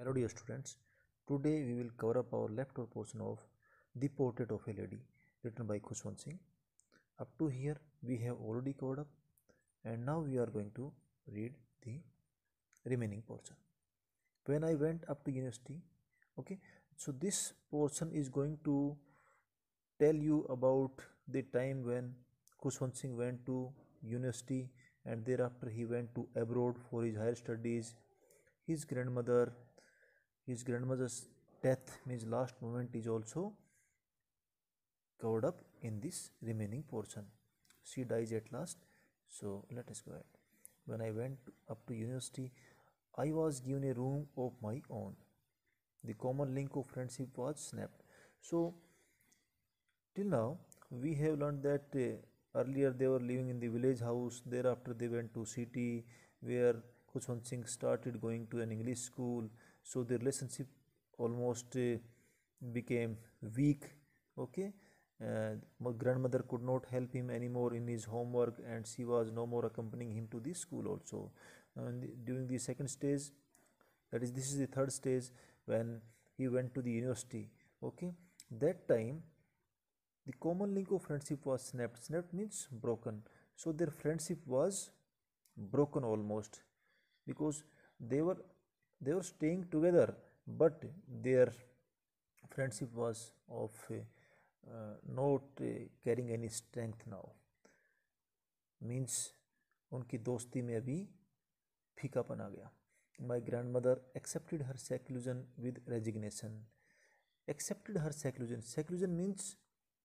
Hello dear students, today we will cover up our leftover portion of The Portrait of a Lady written by Khushwant Singh. Up to here we have already covered up and now we are going to read the remaining portion. When I went up to university, okay, so this portion is going to tell you about the time when Khushwant Singh went to university and thereafter he went to abroad for his higher studies. His grandmother's death, means last moment, is also covered up in this remaining portion. She dies at last. So let us go ahead. When I went up to university, I was given a room of my own. The common link of friendship was snapped. So till now we have learned that earlier they were living in the village house, thereafter they went to city where Khushwant Singh started going to an English school, so the relationship almost became weak. Okay, my grandmother could not help him anymore in his homework and she was no more accompanying him to the school also. And during the second stage, that is, this is the third stage, when he went to the university. Okay, that time the common link of friendship was snapped. Snapped means broken. So their friendship was broken almost, because they were they were staying together, but their friendship was of not carrying any strength now. Means उनकी दोस्ती में अभी फीकापन आ गया. My grandmother accepted her seclusion with resignation. Accepted her seclusion. Seclusion means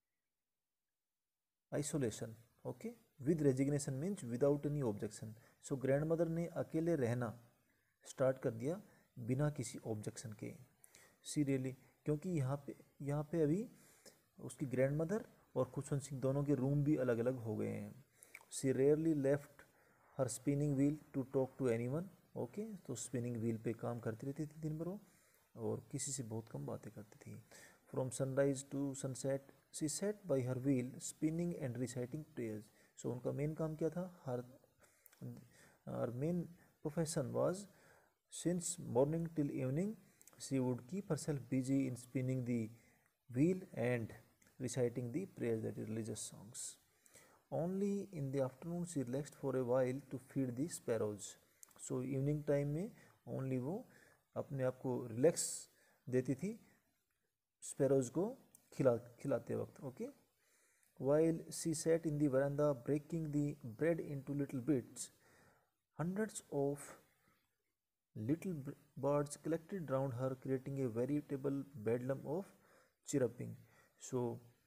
isolation. Okay, with resignation means without any objection. So grandmother ने अकेले रहना start कर दिया बिना किसी ऑब्जेक्शन के. सीरियली, क्योंकि यहाँ पे अभी उसकी ग्रैंडमदर और खुशवंत सिंह दोनों के रूम भी अलग अलग हो गए हैं. She rarely left her spinning wheel to talk to anyone. Okay, तो स्पिनिंग व्हील पे काम करती रहती थी दिन भर वो, और किसी से बहुत कम बातें करती थी. From sunrise to sunset she sat by her wheel spinning and reciting prayers. So उनका मेन काम क्या था? Her main profession was, since morning till evening she would keep herself busy in spinning the wheel and reciting the prayers, that is religious songs. Only in the afternoon she relaxed for a while to feed the sparrows. So evening time में only वो अपने आप को relax देती थी sparrows को खिलाते वक्त. Okay, while she sat in the veranda breaking the bread into little bits, hundreds of little birds collected round her, creating a veritable bedlam of chirruping. So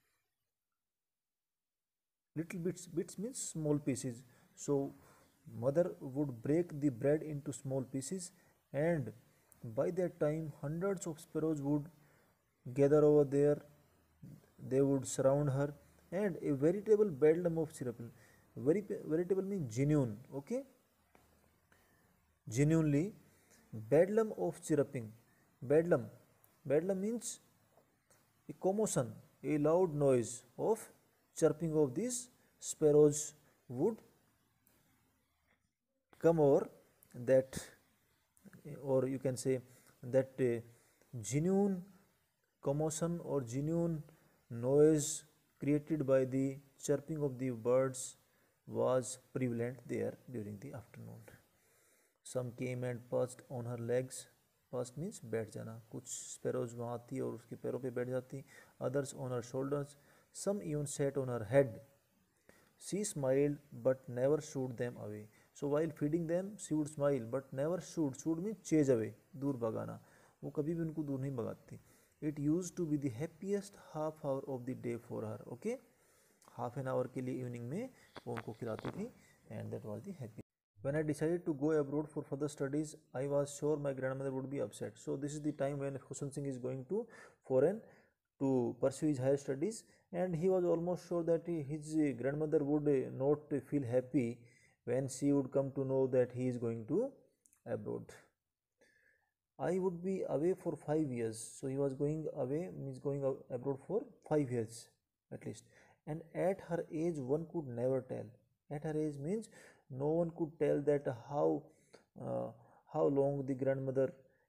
little bits means small pieces. So mother would break the bread into small pieces, and by that time hundreds of sparrows would gather over there. They would surround her, and a veritable bedlam of chirruping. Veritable means genuine. Okay, genuinely bedlam of chirruping. Bedlam means a commotion, a loud noise of chirping of these sparrows would come over that, or you can say that genuine commotion or genuine noise created by the chirping of the birds was prevalent there during the afternoon. Some came and perched on her legs. Perched means बैठ जाना. कुछ sparrows वहाँ आती और उसके पैरों पे बैठ जाती. Others on her shoulders. Some even sat on her head. She smiled but never shooed them away. So while feeding them, she would smile but never shoot. Shoot means chase away, दूर भगाना. वो कभी भी उनको दूर नहीं भगाती. It used to be the happiest half hour of the day for her. Okay, half an hour के लिए evening में वो उनको खिलाती थी, and that was the happy. When I decided to go abroad for further studies, I was sure my grandmother would be upset. So this is the time when Khushwant Singh is going to foreign to pursue his higher studies, and he was almost sure that his grandmother would not feel happy when she would come to know that he is going to abroad. I would be away for 5 years. So he was going away, means going abroad for 5 years at least. And at her age, one could never tell. At her age means no one could tell that how long the grandmother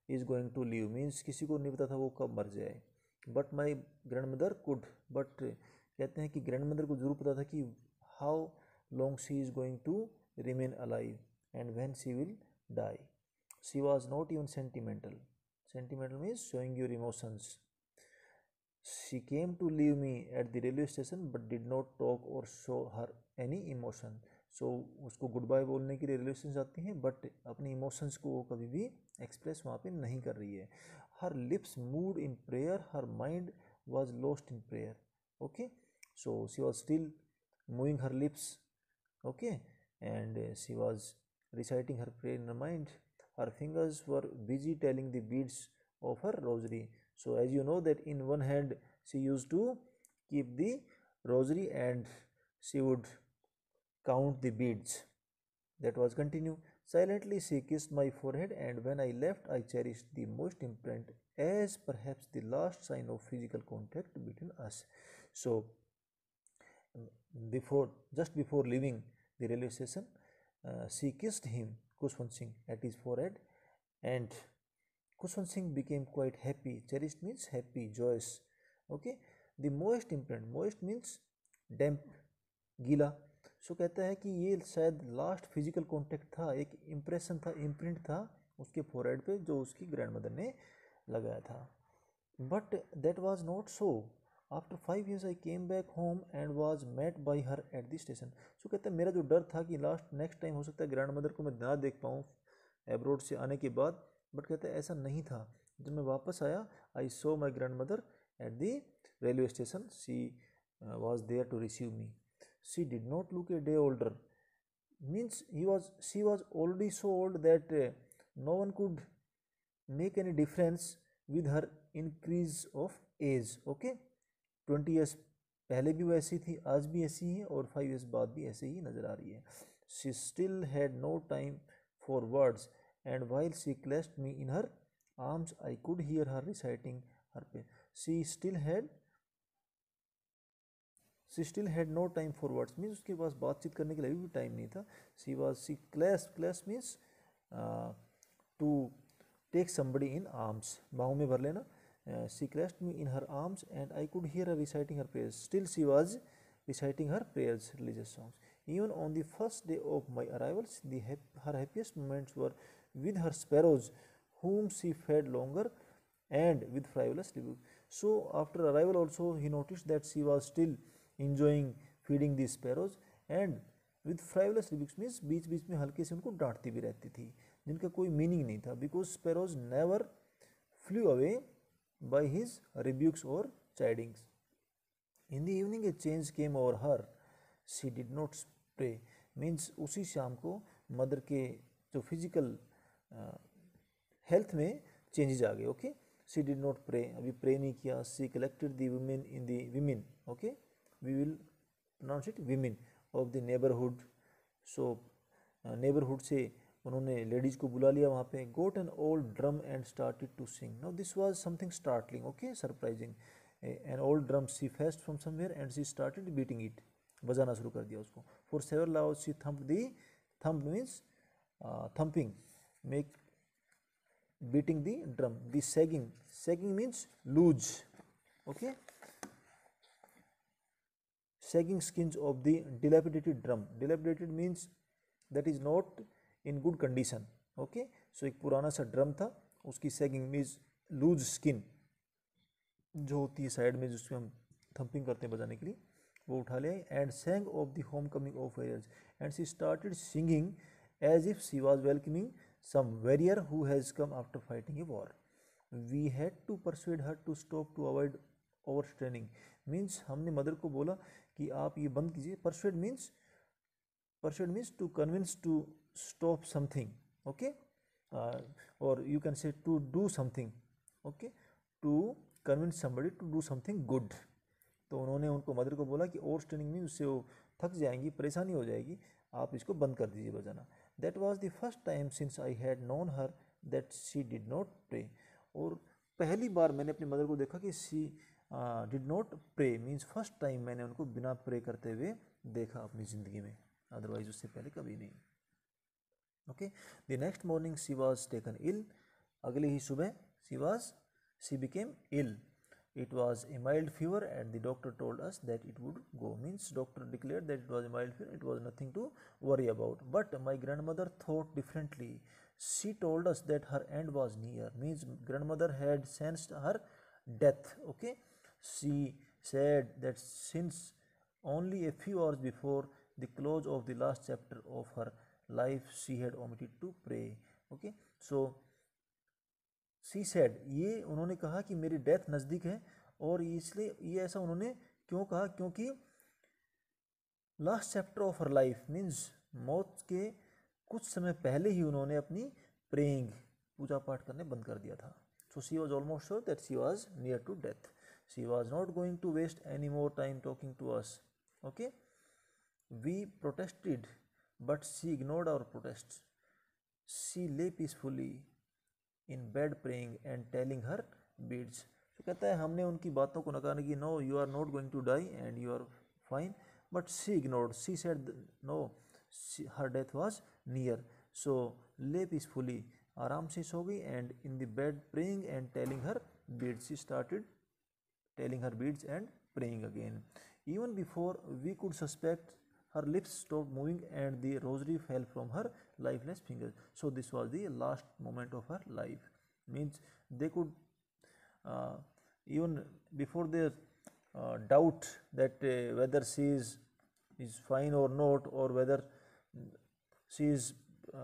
is going to live, means किसी को नहीं पता था वो कब मर जाए। But my grandmother could, but कहते हैं कि ग्रैंड मदर को जरूर पता था कि how long she is going to remain alive and when she will die. She was not even sentimental, sentimental means showing your emotions. She came to leave me at the railway station but did not talk or show her any emotion. So उसको good bye बोलने के लिए railway station जाती हैं but अपने emotions को वो कभी भी एक्सप्रेस वहाँ पे नहीं कर रही है। Her lips moved in prayer, her mind was lost in prayer. Okay, so she was still moving her lips, okay, and she was reciting her prayer in her mind. Her fingers were busy telling the beads of her rosary. So as you know that in one hand she used to keep the rosary and she would count the beads. That was continue. Silently she kissed my forehead, and when I left I cherished the most imprint as perhaps the last sign of physical contact between us. So just before leaving the railway station, she kissed him, Kushwant Singh, at his forehead, and Kushwant Singh became quite happy. Cherished means happy, joyous. Okay, the moist imprint, moist means damp, गीला. सो कहता है कि ये शायद last physical contact था, एक impression था, imprint था उसके फोरहेड पे जो उसकी ग्रैंड मदर ने लगाया था. But that was not so. After 5 years I came back home and was met by her at the station. So कहता है मेरा जो डर था कि नेक्स्ट टाइम हो सकता है ग्रैंड मदर को मैं ना देख पाऊँ एब्रोड से आने के बाद, बट कहते हैं ऐसा नहीं था. जब मैं वापस आया I saw my grandmother at the railway station. She was there to receive me. She did not look a day older, means she was already so old that no one could make any difference with her increase of age. Okay, 20 years पहले भी वैसी थी, आज भी ऐसी है और 5 years बाद भी ऐसे ही नज़र आ रही है. She still had no time for words, and while she clasped me in her arms I could hear her reciting her prayer. She still had no time for words, means उसके पास बातचीत करने के लिए भी टाइम नहीं था. She clasped means to take somebody in arms, बाहों में भर लेना. She clasped me in her arms and I could hear her reciting her prayers. Still she was reciting her prayers, religious songs. Even on the first day of my arrival, her happiest moments were with her sparrows, whom she fed longer and with frivolous rebuke. So after arrival also he noticed that she was still enjoying feeding the sparrows and with frivolous rebukes, means बीच बीच में हल्के से उनको डांटती भी रहती थी जिनका कोई मीनिंग नहीं था. Because sparrows never flew away by his rebukes or chidings. In the evening a change came over her. She did not pray, means उसी शाम को मदर के जो फिजिकल हेल्थ में चेंजेस आ गए. Okay, she did not pray, अभी pray नहीं किया. She collected the women in the women, okay, we will pronounce it women of the neighborhood. So neighborhood से उन्होंने लेडीज को बुला लिया वहाँ पे. got an old drum and started to sing. Now this was something startling, okay, surprising. An old drum she fetched from somewhere and she started beating it, बजाना शुरू कर दिया उसको. For several hours she thumped means thumping, make beating the drum. The sagging means loose, okay, sagging skins of the dilapidated drum. Dilapidated means that is not in good condition. Okay, so एक पुराना सा drum था, उसकी sagging means loose skin जो होती है side में जिसमें हम थम्पिंग करते हैं बजाने के लिए, वो उठा लिया. And sang of the homecoming of warriors, and she started singing as if she was welcoming some warrior who has come after fighting a war. We had to persuade her to stop to avoid overstraining. Means हमने mother को बोला कि आप ये बंद कीजिए. परsuade means to convince to stop something, okay, or you can say to do something, okay, to convince somebody to do something good. तो उन्होंने उनको मदर को बोला कि ओवर स्ट्रेनिंग मीन्स उससे वो थक जाएंगी, परेशानी हो जाएगी, आप इसको बंद कर दीजिए बजाना. That was the first time since I had known her that she did not pray. और पहली बार मैंने अपनी मदर को देखा कि she did not pray, means first time मैंने उनको बिना प्रे करते हुए देखा अपनी ज़िंदगी में, अदरवाइज उससे पहले कभी नहीं. Okay, the next morning she was taken ill. अगली ही सुबह she became ill. It was a mild fever and the doctor told us that it would go. Means doctor declared that it was a mild fever, it was nothing to worry about. But my grandmother thought differently. She told us that her end was near. Means grandmother had sensed her death. Okay, she said that since only a few hours before the close of the last chapter of her life she had omitted to pray. Okay, so she said, ये उन्होंने कहा कि मेरी death नज़दीक है, और इसलिए ये ऐसा उन्होंने क्यों कहा, क्योंकि last chapter of her life means मौत के कुछ समय पहले ही उन्होंने अपनी प्रेइंग पूजा पाठ करने बंद कर दिया था. So she was almost sure that she was near to death. She was not going to waste any more time talking to us. Okay, we protested but she ignored our protest. She lay peacefully in bed praying and telling her beads. तो कहता है हमने उनकी बातों को नकारा कि no you are not going to die and you are fine, but she ignored. She said no, her death was near. So lay peacefully, आराम से सो गई, and in the bed praying and telling her beads. She started telling her beads and praying again. Even before we could suspect, her lips stopped moving and the rosary fell from her lifeless fingers. So this was the last moment of her life. Means they could even before their doubt that whether she is fine or not, or whether she is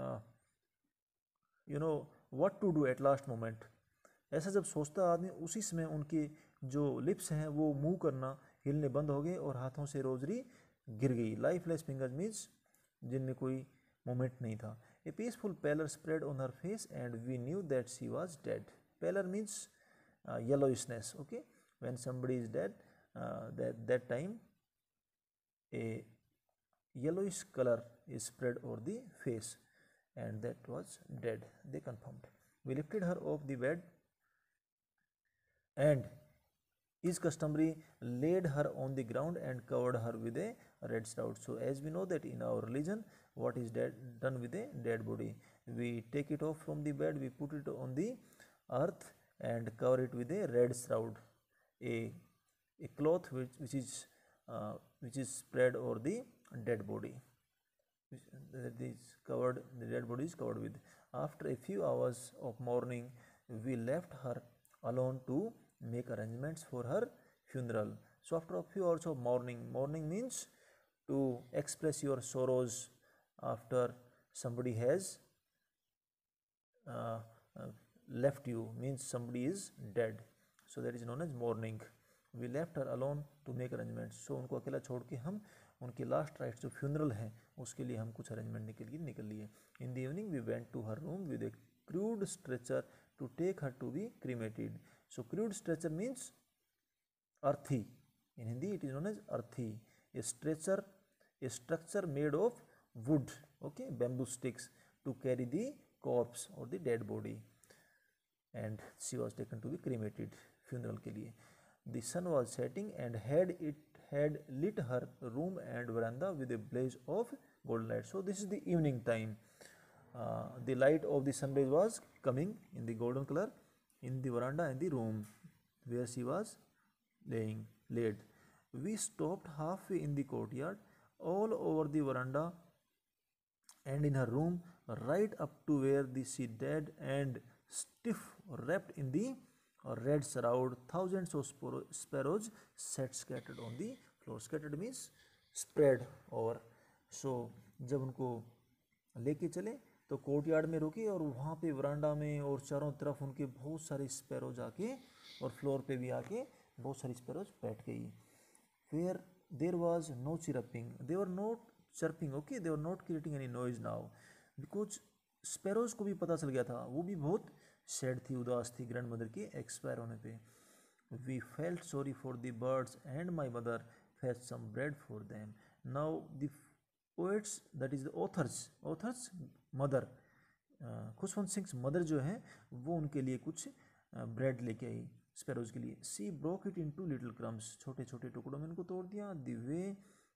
what to do at last moment. ऐसा जब सोचता आदमी, उसी समय उनके जो lips हैं वो मूव करना, हिलने बंद हो गए और हाथों से रोजरी गिर गई. लाइफलेस फिंगर्स मीन्स जिनमें कोई मोमेंट नहीं था. A peaceful pallor spread on her face and we knew that she was dead. Pallor means yellowishness. Okay, when somebody is dead, that time a yellowish color is spread over the face, and that was dead, they confirmed. We lifted her off the bed and is customary laid her on the ground and covered her with a red shroud. So as we know that in our religion, what is done with a dead body, we take it off from the bed, we put it on the earth and cover it with a red shroud, a cloth which is spread over the dead body, the dead body is covered with. After a few hours of mourning, we left her alone to make arrangements for her funeral. So after a few hours of mourning means to express your sorrows after somebody has left you, means somebody is dead, so that is known as mourning. We left her alone to make arrangements. So उनको अकेला छोड़ के हम उनके last rites जो funeral हैं उसके लिए हम कुछ अरेंजमेंट के लिए निकल लिए. In the evening we went to her room with a crude stretcher to take her to be cremated. So crude stretcher means earthy. In Hindi it is known as earthy. A stretcher, a structure made of wood, okay, bamboo sticks, to carry the corpse or the dead body. And she was taken to be cremated, funeral के लिए. The sun was setting and had lit her room and veranda with a blaze of golden light. So this is the evening time. The light of the sunrise was coming in the golden color in the veranda and the room where she was laid. We stopped halfway in the courtyard, all over the veranda and in her room, right up to where she dead and stiff wrapped in the red shroud. Thousands of sparrows sat scattered on the floor. Scattered means spread over. So जब उनको लेके चले तो courtyard में रुकी और वहाँ पे वरांडा में और चारों तरफ उनके बहुत सारे स्पैरोज आके और फ्लोर पे भी आके बहुत सारी स्पैरोज बैठ गई. Where there was no chirping, they were not chirping, okay, they were not creating any noise now, because sparrows को भी पता चल गया था, वो भी बहुत सैड थी, उदास थी ग्रैंड मदर के एक्सपायर होने पे. We felt sorry for the birds and my mother fetch some bread for them. Now the poets, that is the authors mother, Khushwant Singh mother जो है वो उनके लिए कुछ ब्रेड लेके आई स्पैरोज के लिए. She broke it into little crumbs, छोटे छोटे टुकड़ों में उनको तोड़ दिया. The way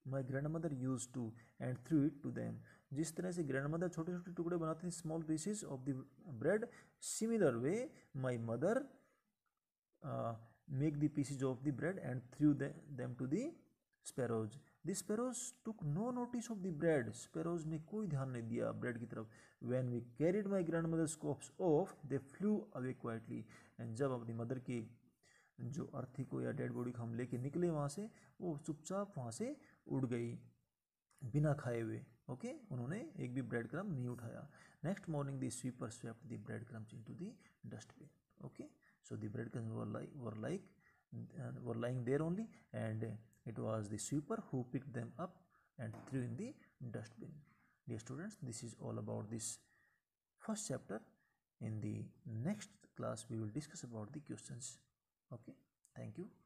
my grandmother use to and threw it to them. जिस तरह से ग्रैंड मदर छोटे छोटे टुकड़े बनाती थी, small pieces of the bread, similar way my mother make the pieces of the bread and threw them to the sparrows. The sparrows took no notice of the bread. Sparrows ने कोई ध्यान नहीं दिया bread की तरफ. When we carried my grandmother's scraps off, they flew away quietly. And जब अपनी mother की जो अर्थी को या डेड बॉडी को हम लेके निकले वहाँ से, वो चुपचाप वहाँ से उड़ गई बिना खाए हुए। ओके, उन्होंने एक भी ब्रेड क्रम नहीं उठाया। Next morning the sweeper swept the bread crumbs into the dustbin. Okay, so the breadcrumbs were lying there only, and it was the sweeper who picked them up and threw in the dustbin. Dear students, this is all about this first chapter. In the next class we will discuss about the questions. Okay, thank you.